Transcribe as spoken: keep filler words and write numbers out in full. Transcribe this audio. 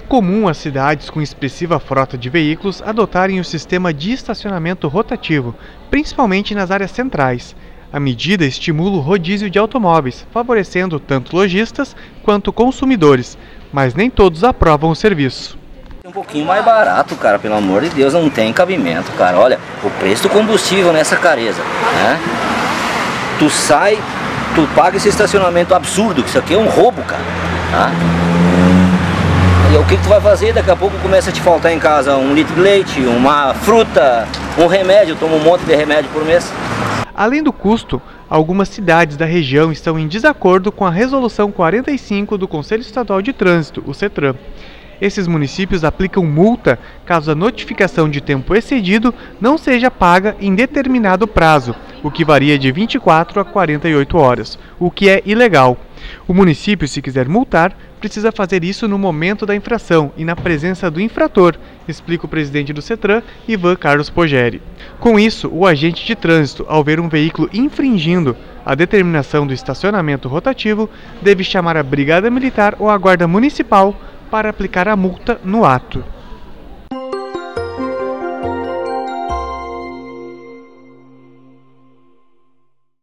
comum as cidades com expressiva frota de veículos adotarem o sistema de estacionamento rotativo, principalmente nas áreas centrais. A medida estimula o rodízio de automóveis, favorecendo tanto lojistas quanto consumidores, mas nem todos aprovam o serviço. Um pouquinho mais barato, cara, pelo amor de Deus, não tem cabimento, cara. Olha, o preço do combustível nessa careza, né? Tu sai, tu paga esse estacionamento absurdo, que isso aqui é um roubo, cara, tá? E o que, que tu vai fazer? Daqui a pouco começa a te faltar em casa um litro de leite, uma fruta, um remédio, toma um monte de remédio por mês. Além do custo, algumas cidades da região estão em desacordo com a Resolução quarenta e cinco do Conselho Estadual de Trânsito, o CETRAN. Esses municípios aplicam multa caso a notificação de tempo excedido não seja paga em determinado prazo, o que varia de vinte e quatro a quarenta e oito horas, o que é ilegal. O município, se quiser multar, precisa fazer isso no momento da infração e na presença do infrator, explica o presidente do CETRAN, Ivan Carlos Pogeri. Com isso, o agente de trânsito, ao ver um veículo infringindo a determinação do estacionamento rotativo, deve chamar a Brigada Militar ou a Guarda Municipal para aplicar a multa no ato.